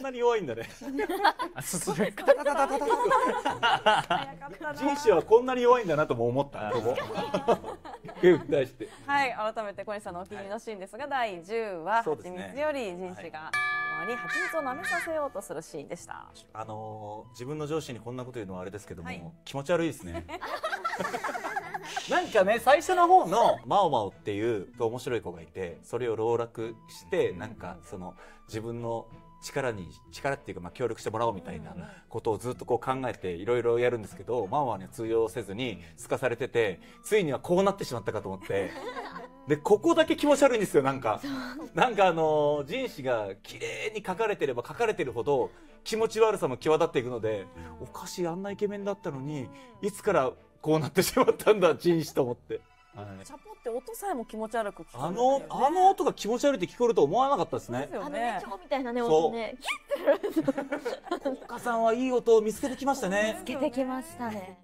なに弱いんだね。 進めタタタタタタ人種はこんなに弱いんだなとも思った。手を出して。 はい、改めて小西さんのお気に入りのシーンですが、第10話、 そうですね蜂蜜より人種がママに蜂蜜を舐めさせようとするシーンでした。 自分の上司にこんなこと言うのはあれですけども、 はい気持ち悪いですね。なんかね、最初の方のマオマオっていう面白い子がいて、それを籠絡してなんかその自分の力っていうか、まあ協力してもらおうみたいなことをずっとこう考えていろいろやるんですけど、マオマオには通用せずにすかされてて、ついにはこうなってしまったかと思って、でここだけ気持ち悪いんですよ。なんか人種が綺麗に描かれてれば描かれてるほど気持ち悪さも際立っていくので、おかしい、あんなイケメンだったのにいつからこうなってしまったんだ人種と思って。 チャポって音さえも気持ち悪く聞こえあるんですよね。 の音が気持ち悪いって聞こえると思わなかったですね。 そうですよねね、蝶みたいなね、音ね。 お母さんはいい音を見つけてきましたね。 つけてきましたね。